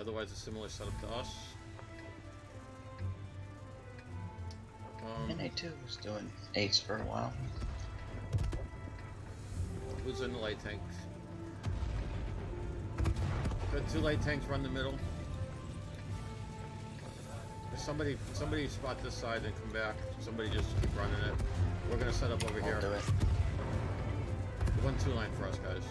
Otherwise, a similar setup to us. NA2 was doing 8s for a while. Who's in the light tanks? Good, 2 light tanks run the middle. Somebody spot this side and come back. Somebody just keep running it. We're gonna set up over here. Do it. 1-2 line for us, guys.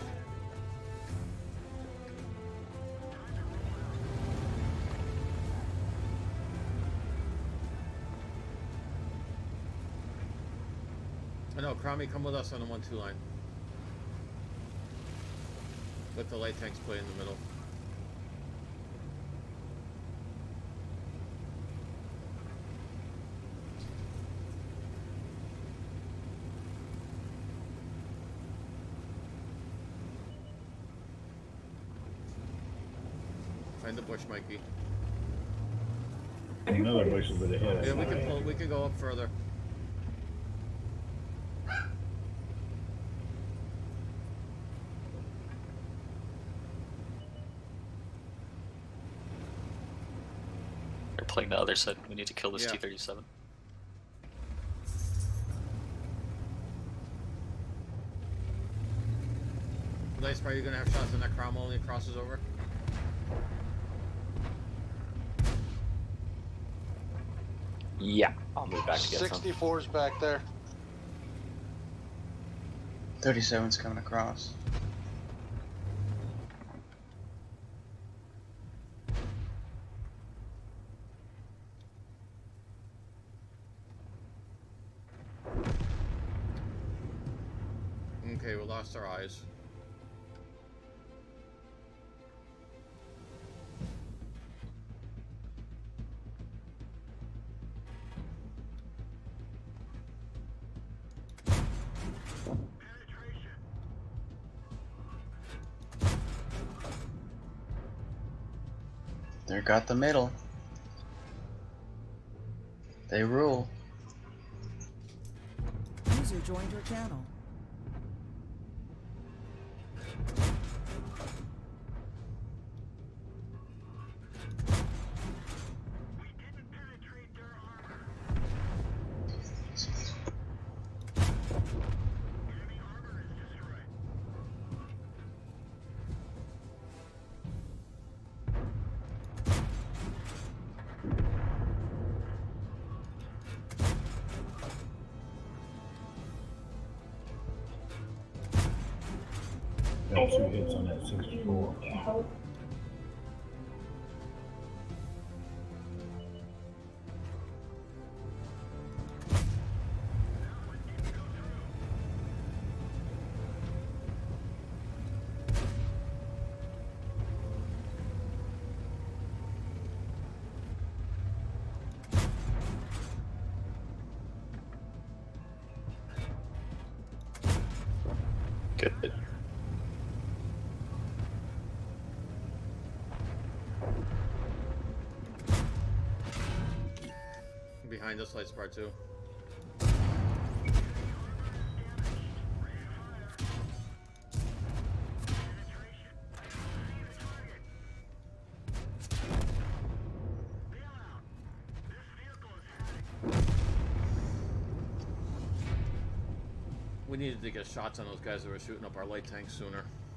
I know, Cromie, come with us on the 1-2 line. Let the light tanks play in the middle. Find the bush, Mikey. Another bush over the head. Yeah, we can pull. We can go up further. They're playing the other side. We need to kill this Yeah. T-37. Nice, are you gonna have shots on that Crom only crosses over? Yeah, I'll move back to get some. 64's back there. 37's coming across. Okay, we lost our eyes. They got the middle. They rule. User joined your channel. Got 2 hits on that 64. Good. Behind us, light spar too. We needed to get shots on those guys that were shooting up our light tanks sooner.